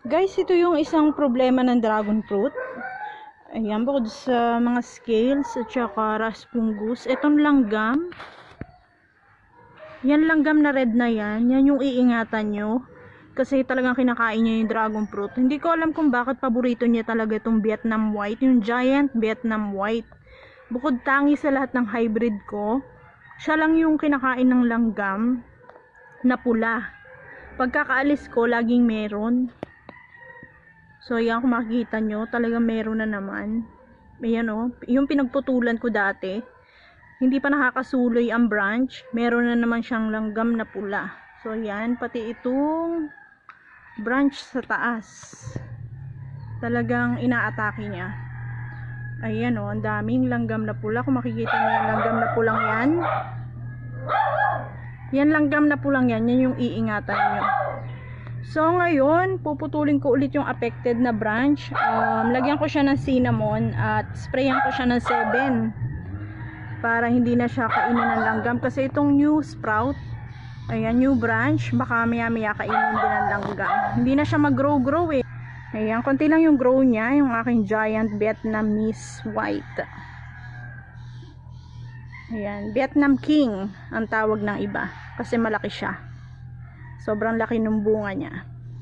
Guys, ito yung isang problema ng dragon fruit. Ayan, bukod sa mga scales at saka raspungus, itong langgam. Yan langgam na red na yan yung iingatan nyo. Kasi talagang kinakain niya yung dragon fruit. Hindi ko alam kung bakit paborito niya talaga itong Vietnam white, yung giant Vietnam white. Bukod tangi sa lahat ng hybrid ko, siya lang yung kinakain ng langgam na pula. Pagkakaalis ko, laging meron. So, yan, kung makikita nyo, talagang meron na naman. Ayan o, yung pinagputulan ko dati, hindi pa nakakasuloy ang branch, meron na naman siyang langgam na pula. So, yan, pati itong branch sa taas, talagang inaatake niya. Ayan o, ang daming langgam na pula. Kung makikita nyo yung langgam na pulang yan, yan langgam na pulang yan, yan yung iingatan nyo. So ngayon, puputulin ko ulit yung affected na branch. Lagyan ko siya ng cinnamon at sprayan ko siya ng 7 para hindi na siya kainin ng langgam. Kasi itong new sprout, ayan, new branch, baka maya kainin din ng langgam. Hindi na siya mag-grow eh. Ayan, konti lang yung grow niya, yung aking giant Vietnamese white. Ayan, Vietnam King ang tawag ng iba kasi malaki siya. Sobrang laki ng bunga niya.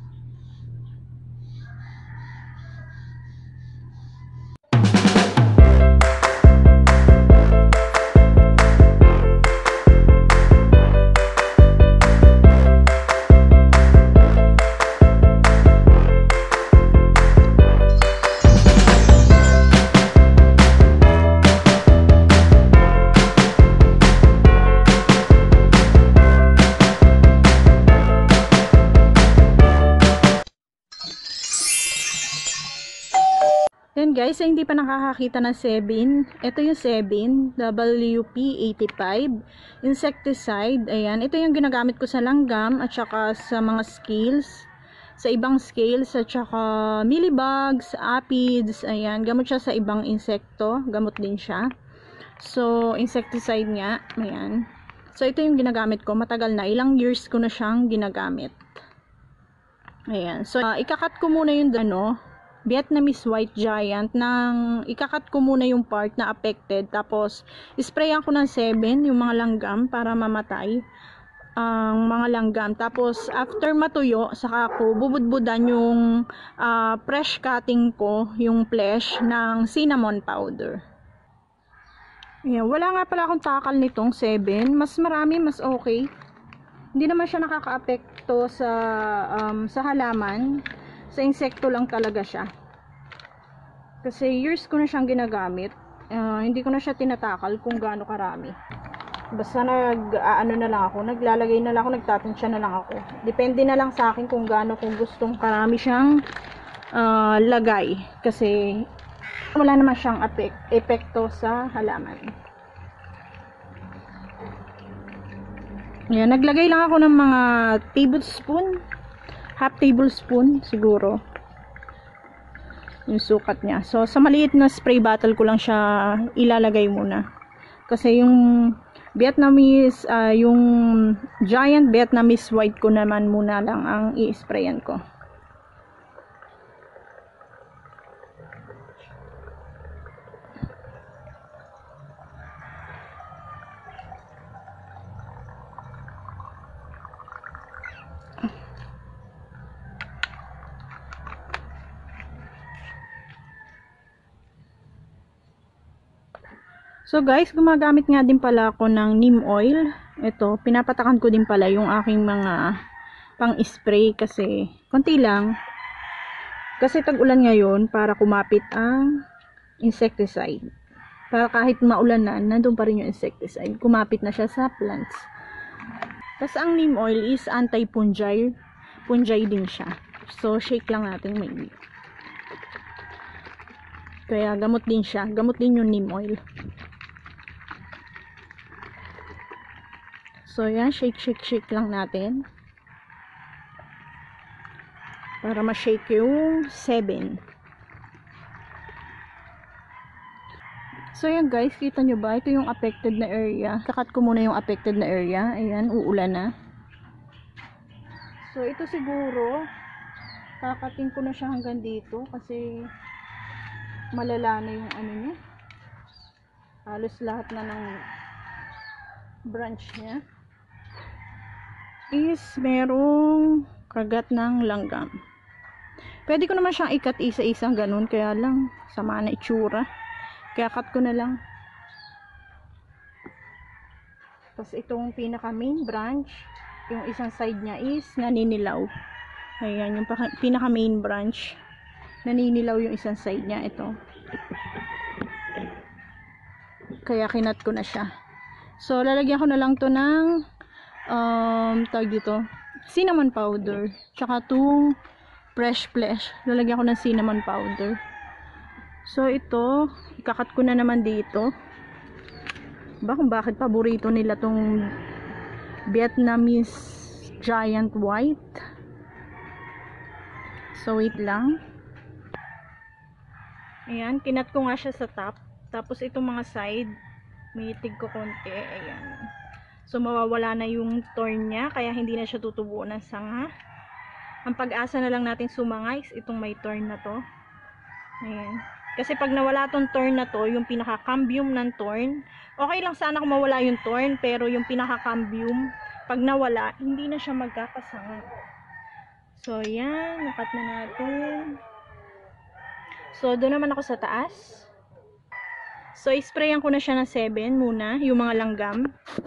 Then guys, hindi pa nakakakita ng 7. Ito yung 7, WP85 insecticide. Ayan, ito yung ginagamit ko sa langgam at saka sa mga scales, sa ibang scales at saka mealybugs, aphids. Ayan, gamot siya sa ibang insekto, gamot din siya. So, insecticide nga. Ayan. So, ito yung ginagamit ko. Matagal na, ilang years ko na siyang ginagamit. Ayan. So, ikakat ko muna yung Vietnamese white giant, nang ikakat ko muna yung part na affected, tapos isprayan ko ng 7 yung mga langgam para mamatay ang mga langgam. Tapos after matuyo, saka ko bubudbudan yung fresh cutting ko, yung flesh ng cinnamon powder. Ayan, wala nga pala akong takal nitong 7, mas marami, mas okay. Hindi naman siya nakaka-apekto sa halaman. Sa insekto lang talaga siya. Kasi years ko na siyang ginagamit. Hindi ko na siya tinatakal kung gaano karami. Basta naglalagay na lang ako, nagtatansya na lang ako. Depende na lang sa akin kung gaano kung gustong karami siyang lagay. Kasi wala naman siyang epekto sa halaman. Ayan, naglagay lang ako ng mga tablespoon. Half tablespoon siguro yung sukat niya. So sa maliit na spray bottle ko lang siya ilalagay muna. Kasi yung Vietnamese, yung giant Vietnamese white ko naman muna lang ang i-sprayan ko. So guys, gumagamit nga din pala ako ng neem oil. Ito, pinapatakan ko din pala yung aking mga pang-spray kasi konti lang. Kasi tag-ulan ngayon para kumapit ang insecticide. Para kahit maulan na, nandun pa rin yung insecticide. Kumapit na siya sa plants. Tapos ang neem oil is anti-fungi. Fungi din siya. So shake lang natin maybe. Kaya gamot din siya. Gamot din yung neem oil. So yan, shake lang natin. Para ma-shake yung 7. So yan guys, kita nyo ba? Ito yung affected na area. Kakat ko muna yung affected na area. Ayan, uulan na. So ito siguro Kakating ko na siya hanggang dito kasi malala na yung ano niya. Halos lahat na ng branch niya is merong kagat ng langgam. Pwede ko naman siyang ikat isa-isang ganun, kaya lang sama na itsura. Kaya cut ko na lang. Tapos itong pinaka main branch, yung isang side niya is naninilaw. Ayan, yung pinaka main branch, naninilaw yung isang side niya. Ito. Kaya kinat ko na siya. So, lalagyan ko na lang to ng tawag dito, cinnamon powder. Tsaka itong fresh flesh. Lalagyan ko ng cinnamon powder. So, ito, ikakat ko na naman dito. Kung bakit paborito nila tong Vietnamese giant white. So wait lang. Ayan, kinat ko nga siya sa top. Tapos itong mga side, mitig ko konti. Ayan. So mawawala na yung thorn niya, kaya hindi na siya tutubuo ng sanga. Ang pag-asa na lang natin sumangay is itong may thorn na to. Ayan. Kasi pag nawala tong thorn na to, yung pinaka-cambium ng thorn, okay lang sana kung mawala yung thorn, pero yung pinaka-cambium, pag nawala, hindi na siya magkakasanga. So, yan. Nakat na natin. So, doon naman ako sa taas. So, isprayan ko na siya ng 7 muna, yung mga langgam.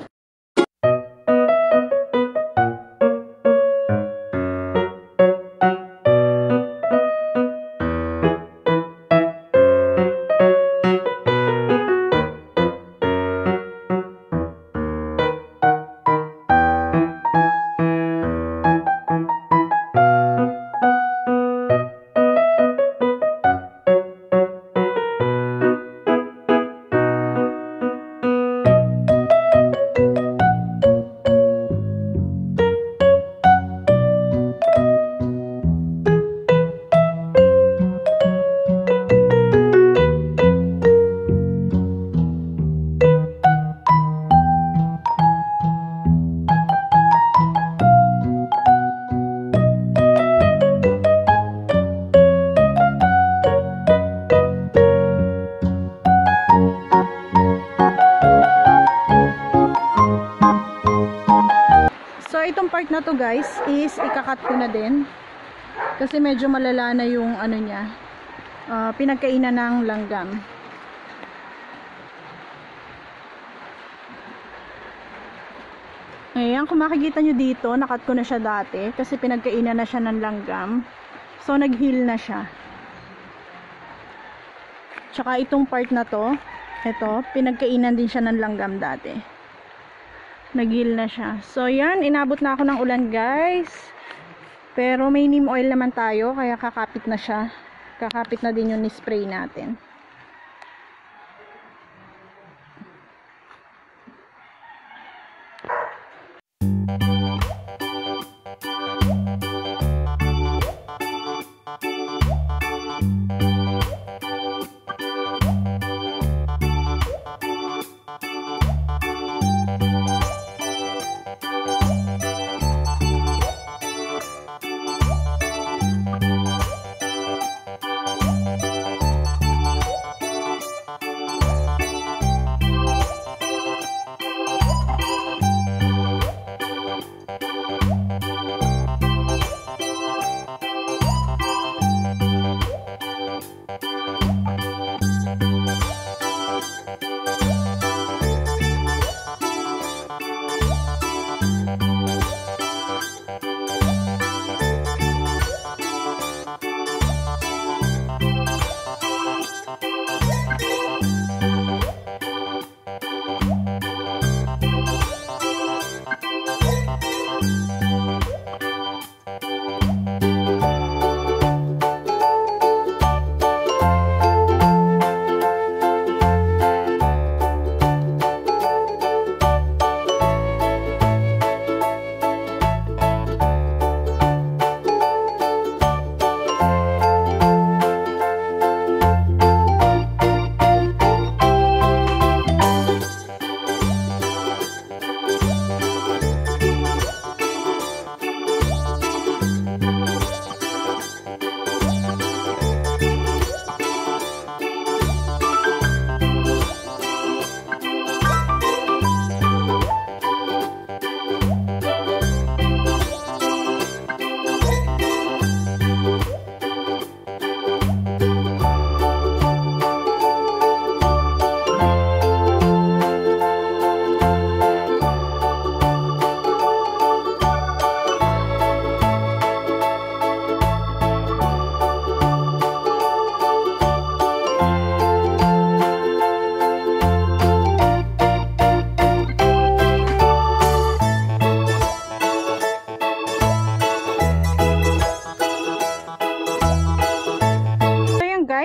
Part na to guys is ikakat ko na din kasi medyo malala na yung ano niya, pinagkainan ng langgam. Ayan, kung makikita nyo dito, nakat ko na siya dati kasi pinagkainan na siya ng langgam, so nag-heal na siya. Tsaka itong part na to, ito, pinagkainan din siya ng langgam dati. Nag-heal na siya. So, yan. Inabot na ako ng ulan, guys. Pero may neem oil naman tayo. Kaya kakapit na siya. Kakapit na din yung ni-spray natin.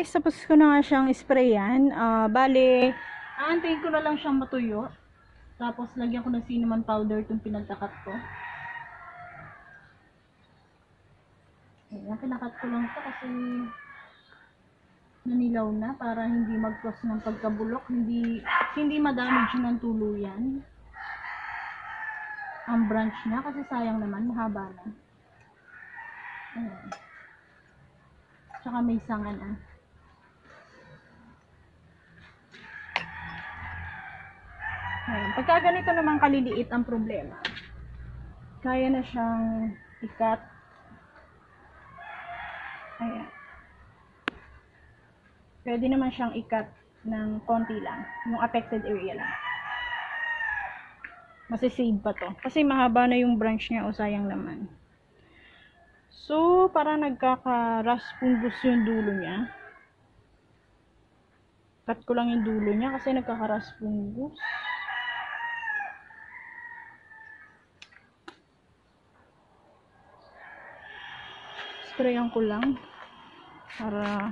guys, tapos ko na nga siyang sprayan. Bale, aantayin ko na lang siyang matuyo. Tapos lagyan ko ng cinnamon powder itong pinagtakat ko. Ayan, pinakat ko lang ito kasi nanilaw na para hindi mag-cross ng pagkabulok, hindi ma-damage ng tuluyan ang branch niya kasi sayang naman, mahaba na. Ayan. Tsaka may sanga na. Ayan. Pagka ganito naman kaliliit ang problema, kaya na siyang ikat. Ayan. Pwede naman siyang ikat ng konti lang, yung affected area lang. Masisave pa to. Kasi mahaba na yung branch niya o sayang naman. So, para nagkaka-raspungus yung dulo niya. Cut ko lang yung dulo niya kasi nagkaka-raspungus. Sprayan ko lang para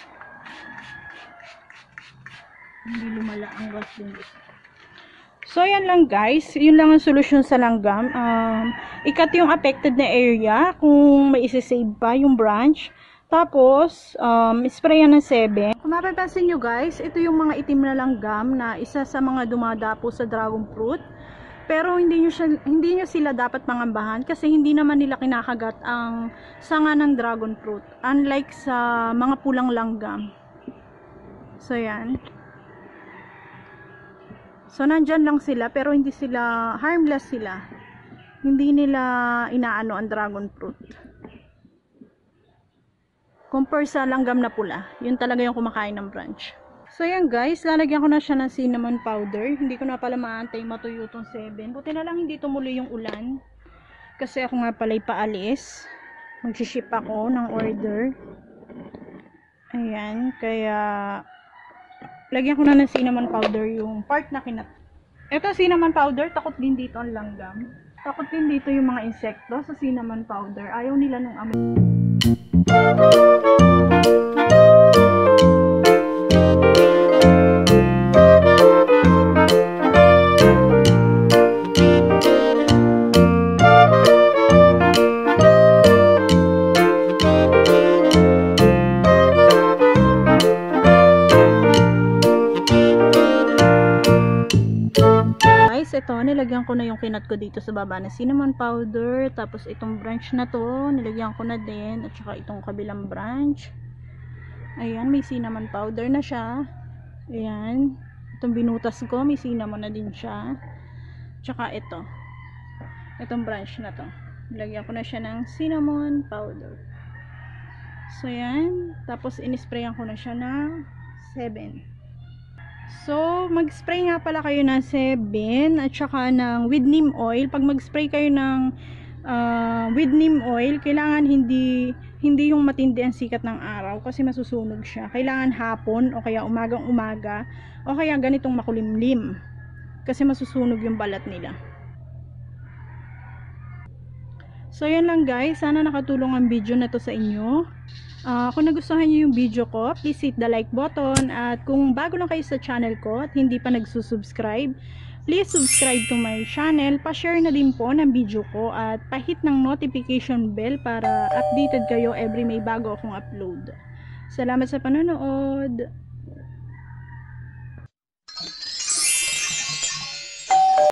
hindi lumala ang raspungus. So, yan lang guys. Yun lang ang solusyon sa langgam. Ikat yung affected na area kung may isi-save pa yung branch. Tapos, sprayan ng 7. Kung mapapansin nyo guys, ito yung mga itim na langgam na isa sa mga dumadapo sa dragon fruit. Pero hindi nyo sila dapat pangambahan kasi hindi naman nila kinakagat ang sanga ng dragon fruit. Unlike sa mga pulang langgam. So, yan. So, nandyan lang sila, pero hindi sila, harmless sila. Hindi nila inaano ang dragon fruit. Compare sa langgam na pula. Yun talaga yung kumakain ng branch. So, yan guys, lalagyan ko na siya ng cinnamon powder. Hindi ko na pala maantay matuyo itong 7. Buti na lang hindi tumuloy yung ulan. Kasi ako nga pala'y paalis. Mag-ship ako ng order. Ayan, kaya lagyan ko na ng cinnamon powder yung part na kinat. Ito cinnamon powder, takot din dito ang langgam. Takot din dito yung mga insekto sa cinnamon powder. Ayaw nila nung amoy. Ito, nilagyan ko na yung kinat ko dito sa baba na cinnamon powder. Tapos itong branch na to, nilagyan ko na din. At saka itong kabilang branch. Ayan, may cinnamon powder na siya. Ayan. Itong binutas ko, may cinnamon na din siya. Tsaka ito. Itong branch na to. Nilagyan ko na siya ng cinnamon powder. So, ayan. Tapos, inisprayan ko na siya ng 7. So, mag-spray nga pala kayo ng 7 at saka ng with neem oil. Pag mag-spray kayo ng with neem oil, kailangan hindi yung matindi ang sikat ng araw kasi masusunog siya. Kailangan hapon o kaya umagang-umaga o kaya ganitong makulimlim kasi masusunog yung balat nila. So, yan lang guys. Sana nakatulong ang video na to sa inyo. Kung nagustuhan nyo yung video ko, please hit the like button. At kung bago lang kayo sa channel ko at hindi pa nagsusubscribe, please subscribe to my channel. Pa-share na din po ng video ko at pa-hit ng notification bell para updated kayo every may bago akong upload. Salamat sa panonood!